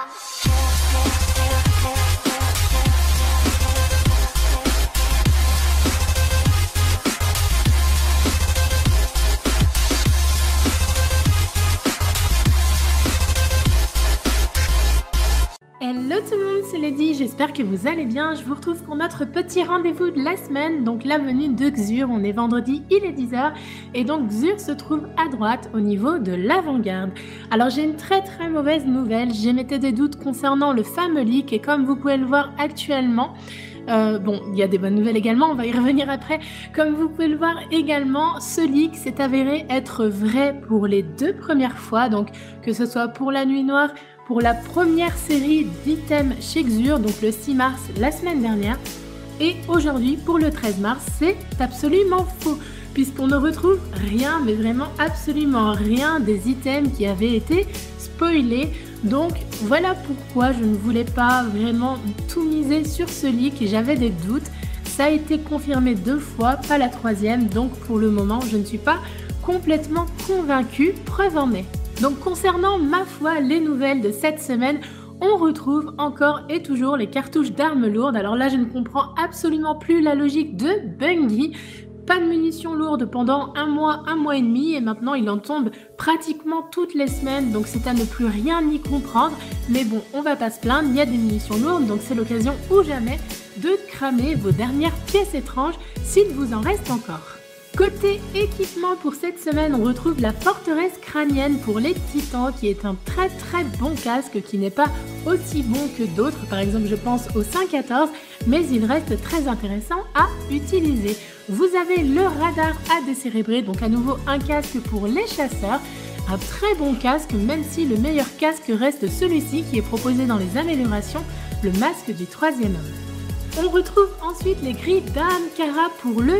Hello tout le monde, c'est Lady, j'espère que vous allez bien. Je vous retrouve pour notre petit rendez-vous de la semaine, donc la venue de Xur. On est vendredi, il est 10h et donc Xur se trouve à droite au niveau de l'avant-garde. Alors j'ai une très mauvaise nouvelle, j'émettais des doutes concernant le fameux leak et comme vous pouvez le voir actuellement, bon, il y a des bonnes nouvelles également, on va y revenir après. Comme vous pouvez le voir également, ce leak s'est avéré être vrai pour les 2 premières fois, donc que ce soit pour la nuit noire, pour la première série d'items chez Xur, donc le 6 mars la semaine dernière, et aujourd'hui pour le 13 mars, c'est absolument faux, puisqu'on ne retrouve rien, mais vraiment absolument rien des items qui avaient été spoilés. Donc voilà pourquoi je ne voulais pas vraiment tout miser sur ce leak et j'avais des doutes. Ça a été confirmé 2 fois, pas la 3e, donc pour le moment je ne suis pas complètement convaincue, preuve en est. Donc concernant ma foi les nouvelles de cette semaine, on retrouve encore et toujours les cartouches d'armes lourdes. Alors là je ne comprends absolument plus la logique de Bungie. Pas de munitions lourdes pendant un mois et demi et maintenant il en tombe pratiquement toutes les semaines, donc c'est à ne plus rien y comprendre. Mais bon, on va pas se plaindre, il y a des munitions lourdes, donc c'est l'occasion ou jamais de cramer vos dernières pièces étranges s'il vous en reste encore. Côté équipement pour cette semaine, on retrouve la forteresse crânienne pour les titans qui est un très bon casque qui n'est pas aussi bon que d'autres, par exemple je pense au 514, mais il reste très intéressant à utiliser. Vous avez le radar à décérébrer, donc à nouveau un casque pour les chasseurs, un très bon casque même si le meilleur casque reste celui-ci qui est proposé dans les améliorations, le masque du 3e homme. On retrouve ensuite les griffes d'Ahamkara pour le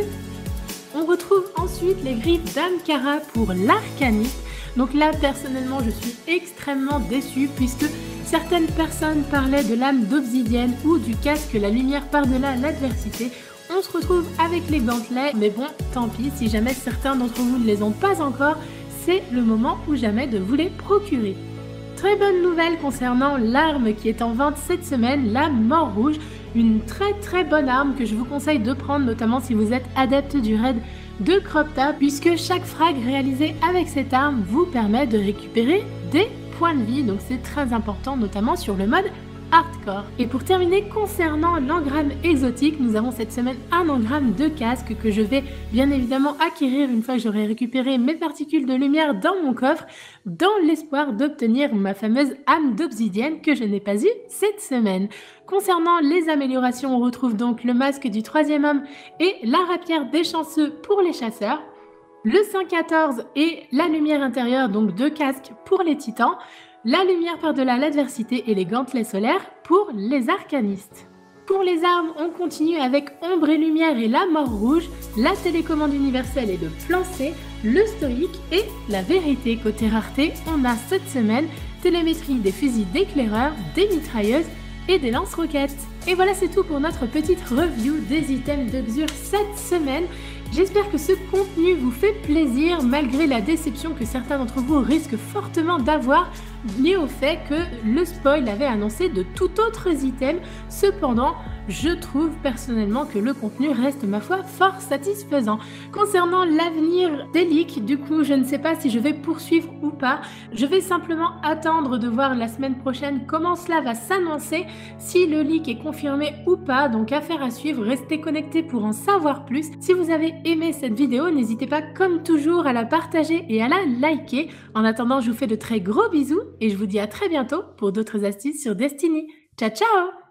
d'Ahamkara pour l'arcaniste. Donc là personnellement je suis extrêmement déçue puisque certaines personnes parlaient de l'âme d'obsidienne ou du casque la lumière par-delà l'adversité. On se retrouve avec les gantelets, mais bon tant pis si jamais certains d'entre vous ne les ont pas encore, c'est le moment ou jamais de vous les procurer. Très bonne nouvelle concernant l'arme qui est en vente cette semaine, la mort rouge. Une très bonne arme que je vous conseille de prendre, notamment si vous êtes adepte du raid de Cropta, puisque chaque frag réalisé avec cette arme vous permet de récupérer des points de vie, donc c'est très important, notamment sur le mode hardcore. Et pour terminer, concernant l'engramme exotique, nous avons cette semaine un engramme de casque que je vais bien évidemment acquérir une fois que j'aurai récupéré mes particules de lumière dans mon coffre, dans l'espoir d'obtenir ma fameuse âme d'obsidienne que je n'ai pas eue cette semaine. Concernant les améliorations, on retrouve donc le masque du 3e homme et la rapière des chanceux pour les chasseurs, le 514 et la lumière intérieure, donc 2 casques pour les titans, la lumière par-delà l'adversité et les gantelets solaires pour les arcanistes. Pour les armes, on continue avec ombre et lumière et la mort rouge, la télécommande universelle et le plan C, le stoïque et la vérité. Côté rareté, on a cette semaine télémétrie des fusils d'éclaireurs, des mitrailleuses et des lance-roquettes. Et voilà, c'est tout pour notre petite review des items de Xur cette semaine. J'espère que ce contenu vous fait plaisir malgré la déception que certains d'entre vous risquent fortement d'avoir lié au fait que le spoil avait annoncé de tout autres items. Cependant, je trouve personnellement que le contenu reste ma foi fort satisfaisant. Concernant l'avenir des leaks, du coup je ne sais pas si je vais poursuivre ou pas. Je vais simplement attendre de voir la semaine prochaine comment cela va s'annoncer, si le leak est confirmé ou pas, donc affaire à suivre, restez connectés pour en savoir plus. Si vous avez aimé cette vidéo, n'hésitez pas comme toujours à la partager et à la liker. En attendant, je vous fais de très gros bisous et je vous dis à très bientôt pour d'autres astuces sur Destiny. Ciao ciao!